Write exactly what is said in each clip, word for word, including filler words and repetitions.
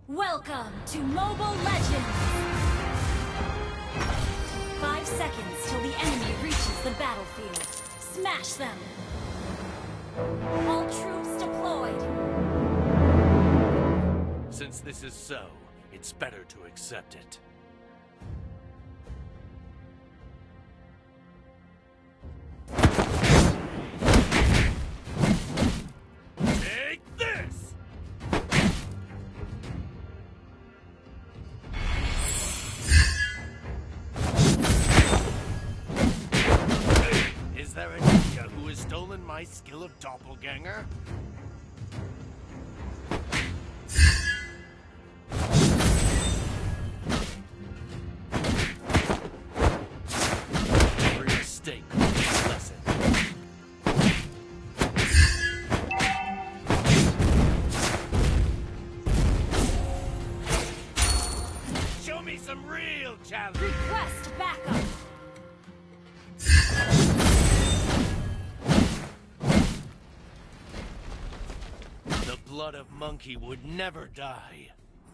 Welcome to Mobile Legends! Five seconds till the enemy reaches the battlefield. Smash them! All troops deployed! Since this is so, it's better to accept it. Take this! Is there a ninja who has stolen my skill of doppelganger? Every mistake is a lesson. Show me some real challenge! Request backup! The blood of Monkey would never die.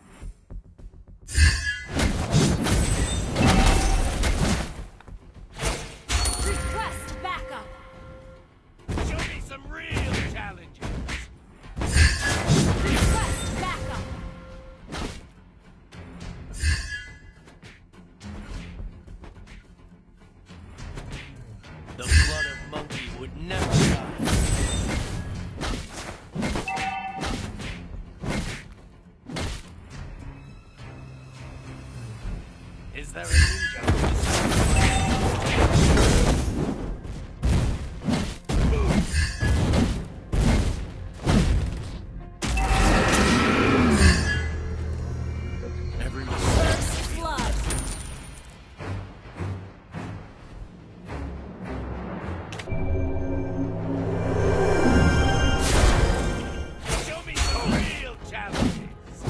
Request backup! Show me some real challenges. Request backup! The blood of Monkey would never die. Is there a ninja who is every mistake? First blood! Show me some real challenges.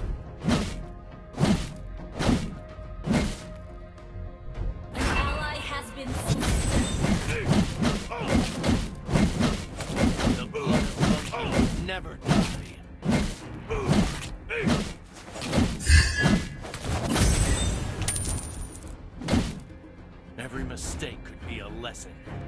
An ally has been slain. The blood of Monkey would never die. Every mistake could be a lesson.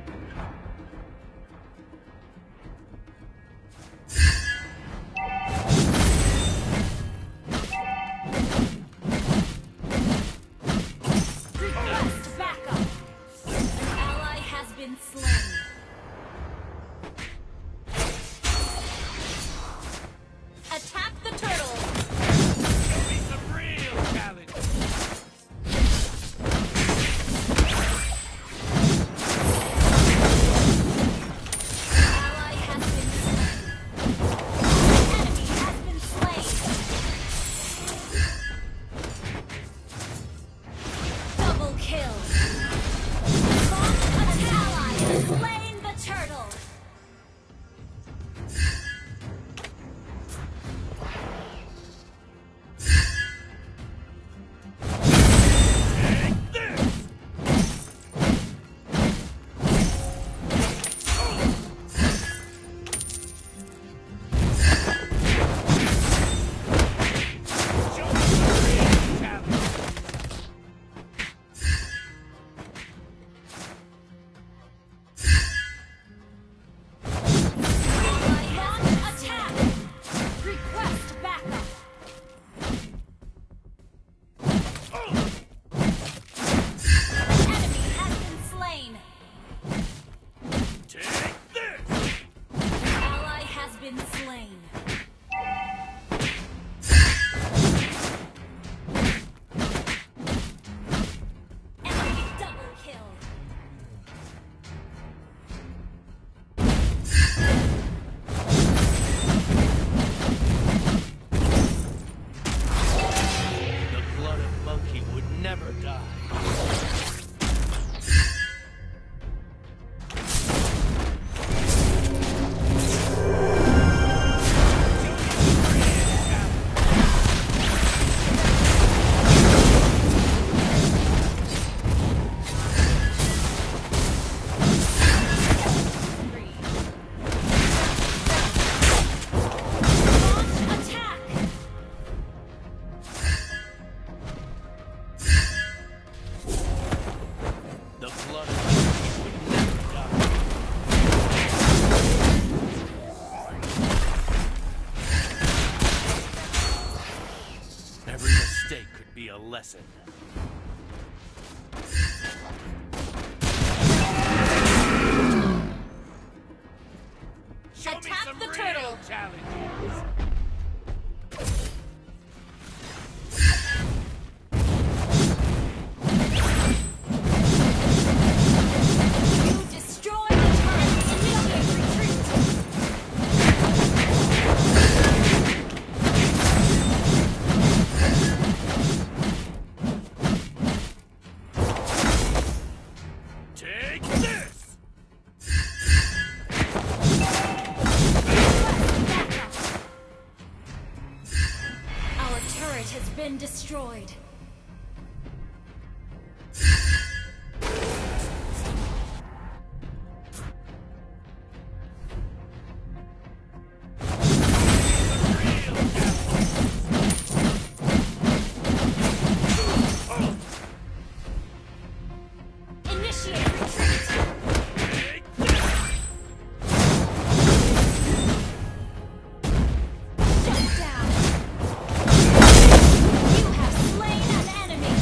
Request backup! An ally has been slain. Attack the turtle! Show me some real challenges. Ally has been slain. Enemy has been slain. Double kill. An ally has slain the turtle. Take this! Show me some real challenges. lesson. Show me Attack some the real turtle. challenges. You destroy the turret. Initiate retreat. Take this! Our turret has been destroyed. Initiate retreat. Take this! Shut down. You have slain an enemy.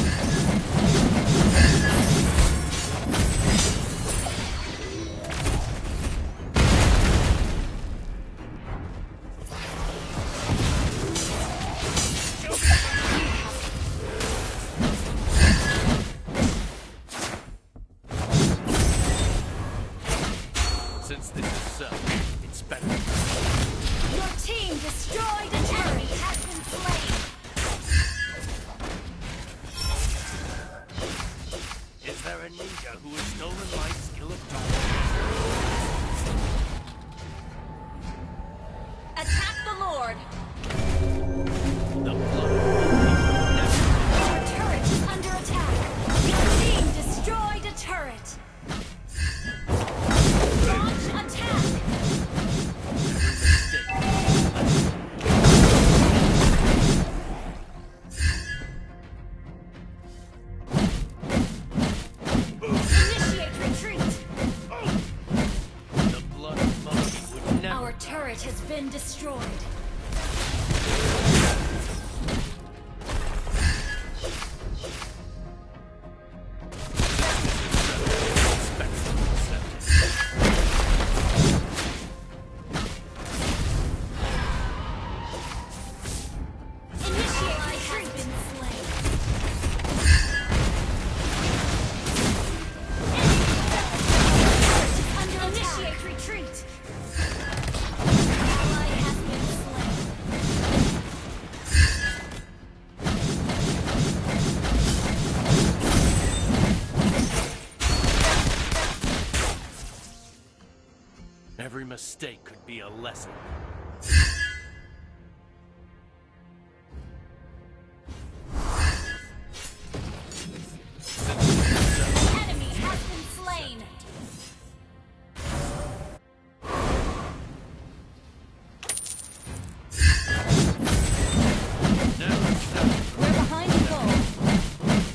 Since this is so, it's better. Your team destroyed a turret. Has been slain. Is there a ninja who has stolen my skill of doppelganger? Attack the Lord. The blood of never. Your turret is under attack. Your team destroyed a turret. Launch attack. Mistake. Initiate retreat. The blood of monkey would never. Our turret has been destroyed. Initiate retreat. Has been slain. Under initiate retreat. Ally has been slain. Every mistake could be a lesson. Enemy has been slain. Never settle. We're behind the goal.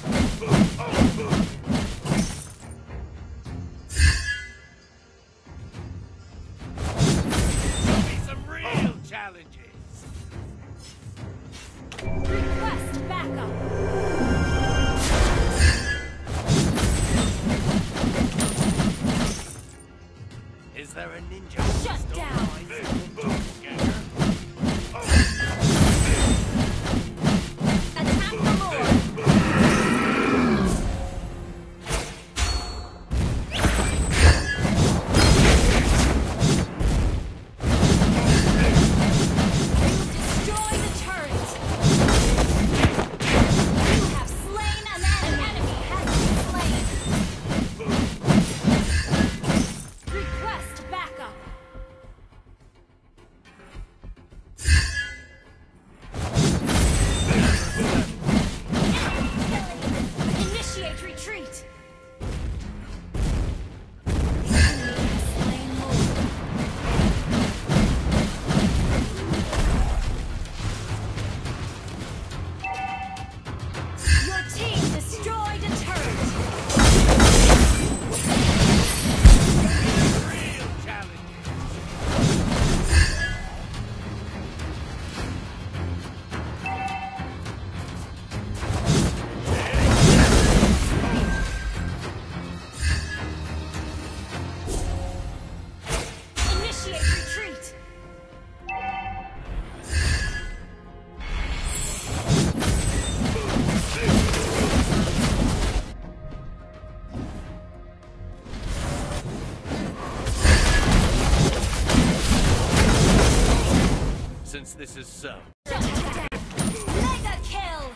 Show me some real challenges. Request backup. Is there a ninja who has Shut stolen down. my skill of doppelganger? Attack the Lord. You destroy the turret. You have slain an enemy. An enemy has been slain. Request backup. this is so. Mega kill!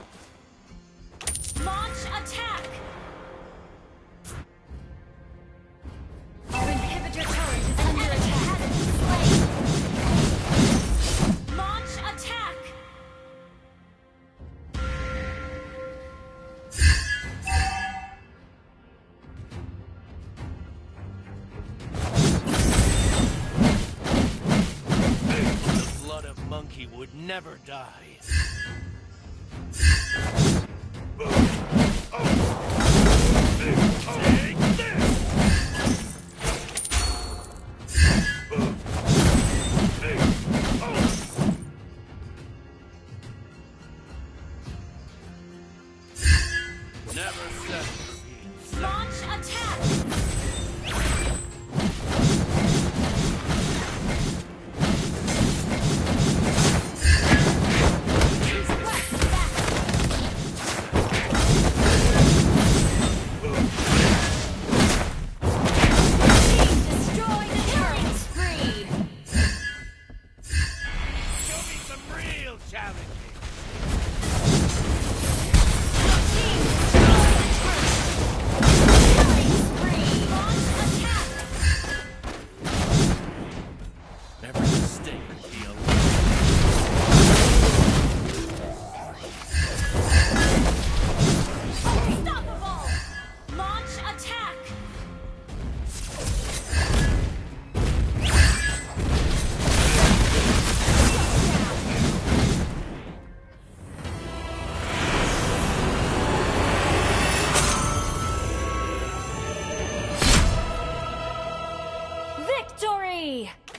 Launch attack! Our inhibitor turret is under attack. Launch attack! The blood of Monkey would never die. Take this! Never settle for being sick. Launch attack! Victory!